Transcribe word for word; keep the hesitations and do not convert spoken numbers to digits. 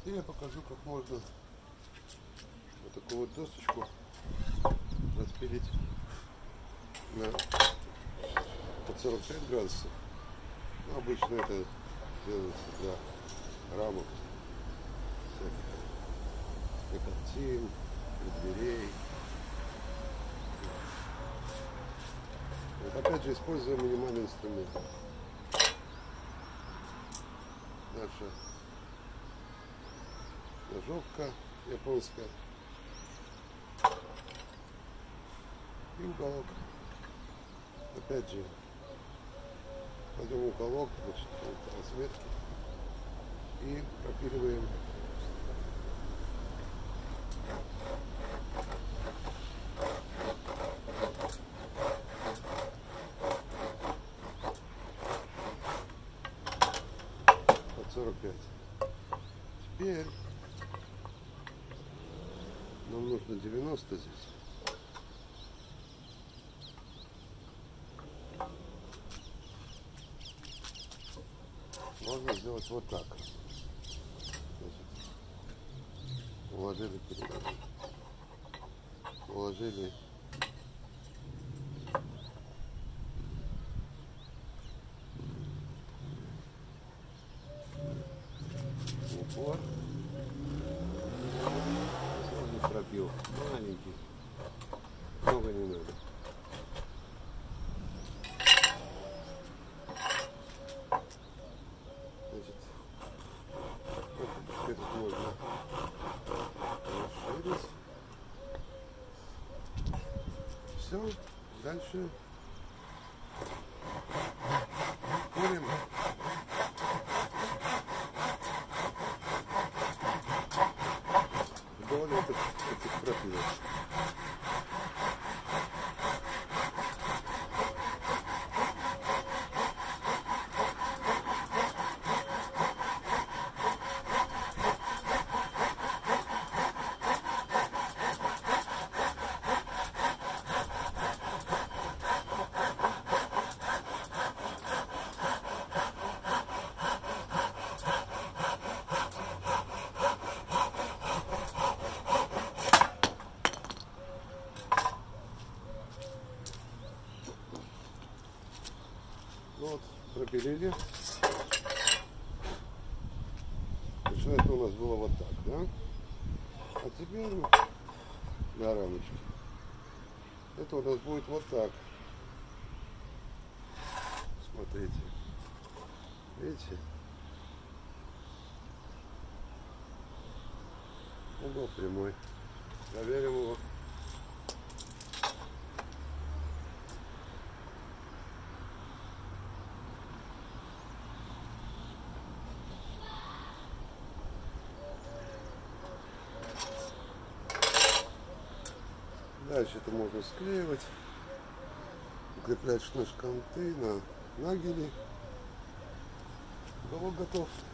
И я покажу, как можно вот такую вот досочку распилить на под сорок пять градусов. Ну, обычно это делается для рамок всяких, для картин, для дверей. Вот опять же используем минимальный инструмент. Наша ножовка японская и уголок. Опять же кладем уголок, значит, по разметке и пропиливаем под сорок пять. Теперь нам нужно девяносто здесь. Можно сделать вот так. Значит, уложили передачу. Уложили упор. Сразу пробил. Маленький. Много не надо. Значит, этот можно расширить. Все, дальше курим. Вдоль этих, этих пропилок. Вот, пропилили. Значит, это у нас было вот так, да? А теперь на рамочке. Это у нас будет вот так. Смотрите. Видите? Угол прямой. Проверим его. Дальше это можно склеивать, укреплять на шканты, на нагели. Уголок готов.